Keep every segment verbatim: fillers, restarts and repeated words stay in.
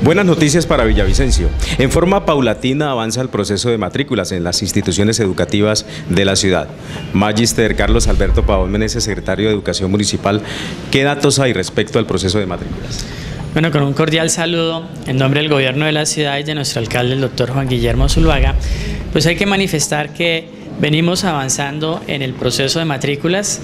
Buenas noticias para Villavicencio. En forma paulatina avanza el proceso de matrículas en las instituciones educativas de la ciudad. Magíster Carlos Alberto Pavón Meneses, secretario de Educación Municipal, ¿qué datos hay respecto al proceso de matrículas? Bueno, con un cordial saludo en nombre del gobierno de la ciudad y de nuestro alcalde, el doctor Juan Guillermo Zuluaga, pues hay que manifestar que venimos avanzando en el proceso de matrículas.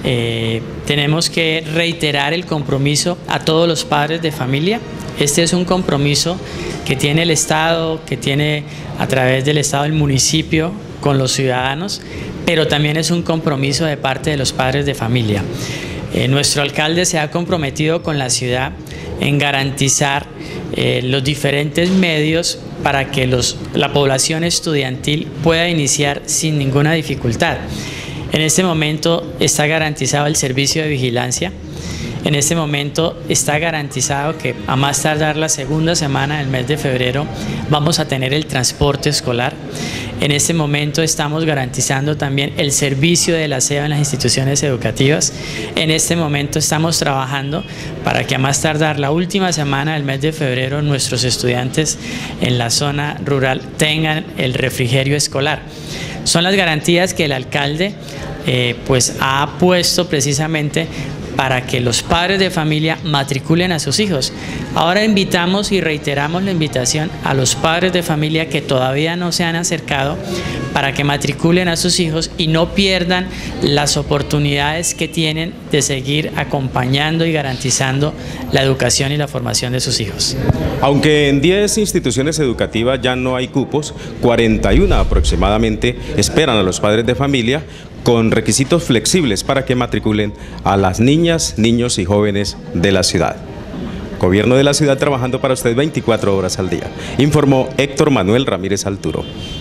Eh, tenemos que reiterar el compromiso a todos los padres de familia. Este es un compromiso que tiene el Estado, que tiene a través del Estado el municipio con los ciudadanos, pero también es un compromiso de parte de los padres de familia. Eh, nuestro alcalde se ha comprometido con la ciudad en garantizar eh, los diferentes medios para que los, la población estudiantil pueda iniciar sin ninguna dificultad. En este momento está garantizado el servicio de vigilancia. En este momento está garantizado que a más tardar la segunda semana del mes de febrero vamos a tener el transporte escolar. En este momento estamos garantizando también el servicio del aseo en las instituciones educativas. En este momento estamos trabajando para que a más tardar la última semana del mes de febrero nuestros estudiantes en la zona rural tengan el refrigerio escolar. Son las garantías que el alcalde eh, pues ha puesto precisamente para que los padres de familia matriculen a sus hijos. Ahora invitamos y reiteramos la invitación a los padres de familia que todavía no se han acercado para que matriculen a sus hijos y no pierdan las oportunidades que tienen de seguir acompañando y garantizando la educación y la formación de sus hijos. Aunque en diez instituciones educativas ya no hay cupos, cuarenta y uno aproximadamente esperan a los padres de familia con requisitos flexibles para que matriculen a las niñas, niños y jóvenes de la ciudad. Gobierno de la ciudad trabajando para usted veinticuatro horas al día, informó Héctor Manuel Ramírez Alturo.